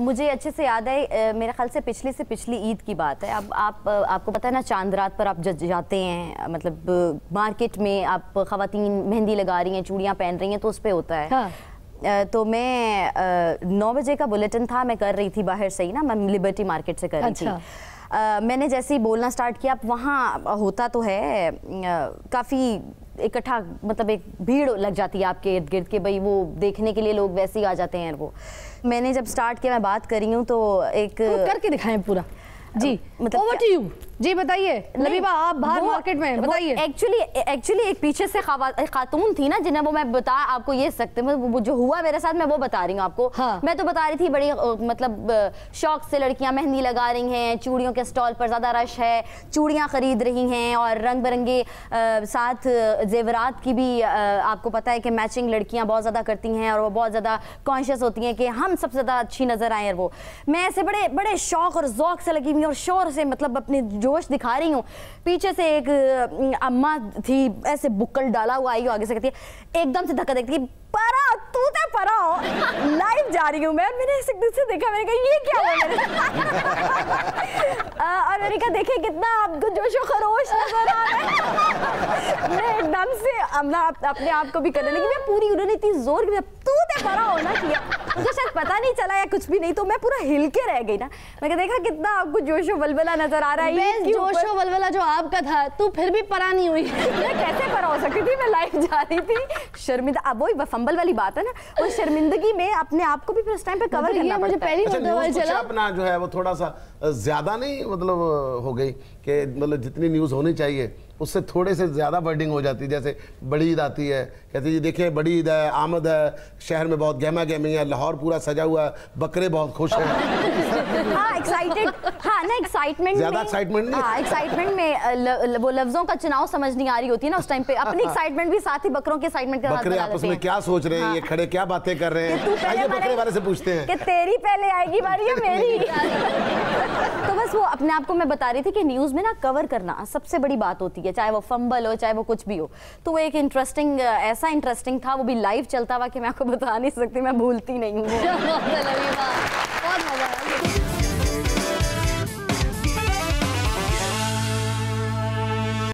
मुझे अच्छे से याद है, मेरे ख्याल से पिछली ईद की बात है। अब आपको पता है ना, चांद रात पर आप जाते हैं, मतलब मार्केट में आप ख़वातीन मेहंदी लगा रही हैं, चूड़ियाँ पहन रही हैं, तो उस पर होता है। हाँ। तो मैं 9 बजे का बुलेटिन था, मैं कर रही थी बाहर से ही ना, मैं लिबर्टी मार्केट से कर रही थी। मैंने जैसे ही बोलना स्टार्ट किया, अब वहाँ होता तो है काफ़ी इकट्ठा, मतलब एक भीड़ लग जाती है आपके इर्द गिर्द के, भाई वो देखने के लिए लोग वैसे ही आ जाते हैं। वो मैंने जब स्टार्ट किया, मैं बात कर रही हूँ तो एक करके दिखाएं पूरा जी, मतलब ओवर टू यू जी, बताइए लबीबा, आप बाहर मार्केट में बताइए। एक्चुअली एक पीछे से खातून थी ना, जिन्हें वो मैं बता आपको ये सकते, वो जो हुआ मेरे साथ मैं वो बता रही हूँ आपको। हाँ। मैं तो बता रही थी, बड़ी मतलब शौक से लड़कियां मेहंदी लगा रही हैं, चूड़ियों के स्टॉल पर ज़्यादा रश है, चूड़ियाँ खरीद रही हैं और रंग बिरंगे साथ जेवरात की भी आपको पता है कि मैचिंग लड़कियाँ बहुत ज़्यादा करती हैं और वो बहुत ज़्यादा कॉन्शियस होती हैं कि हम सबसे ज़्यादा अच्छी नज़र आएँ। और वो मैं ऐसे बड़े बड़े शौक और ज़ौक से लगी हुई और शोर से मतलब अपने जोश दिखा रही हूँ। पीछे से एक अम्मा थी, ऐसे बुक्कल डाला हुआ आई, आगे से कहती है, एकदम से धक्का देती है, परा तू तो परा हो, लाइव जा रही हूँ मैं। मैंने ऐसे दूसरे देखा, मैंने कहा ये क्या हुआ और मैंने कहा देखे कितना आपको जोशो खरोश नजर आ रहा है। मैं एकदम से अपने आप को भी करने लगी, मैं पूरी, उन्होंने इतनी जोर की तू तो परा होना किया, मुझे शायद पता नहीं चला या कुछ भी नहीं, तो मैं पूरा हिल के रह गई ना। मैं देखा कितना आपको जोशो वलवला नजर आ रहा है। जोशो वलवला जो आपका था, तू फिर भी परा नहीं हुई। मैं कैसे परा हो सकती थी, मैं लाइव जा रही थी, शर्मिंदा। अब वही फंबल वाली बात है ना, वो शर्मिंदगी में अपने आप को भी फिर उस टाइम पे कवर करना पड़ता है। मुझे पहली चला अपना जो है वो थोड़ा सा ज्यादा नहीं, मतलब हो गई कि मतलब जितनी न्यूज होनी चाहिए उससे थोड़े से ज्यादा वर्डिंग हो जाती है। जैसे बड़ी ईद आती है, कहते हैं देखिए बड़ी ईद है, आमद है, शहर में बहुत गहमा गहमी है, लाहौर पूरा सजा हुआ है, बकरे बहुत खुश हैं। हाँ एक्साइटेड, हाँ ना, एक्साइटमेंट, ज्यादा एक्साइटमेंट नहीं, हाँ एक्साइटमेंट में वो लफ्जों का चुनाव समझ नहीं आ रही होती है ना उस टाइम पे, अपनी एक्साइटमेंट भी साथ ही बकरों के एक्साइटमेंट के साथ बकरे आपस में क्या सोच रहे हैं, ये खड़े क्या बातें कर रहे हैं, आइए बकरे वाले से पूछते हैं कि तेरी पहले आएगी बारी या मेरी। तो बस वो अपने आप को मैं बता रही थी कि न्यूज में ना कवर करना सबसे बड़ी बात होती है, चाहे वो फंबल हो चाहे वो कुछ भी हो। तो वो एक इंटरेस्टिंग, ऐसा इंटरेस्टिंग था, वो भी लाइव चलता हुआ कि मैं आपको बता नहीं सकती, मैं भूलती नहीं हूँ। बहुत मजा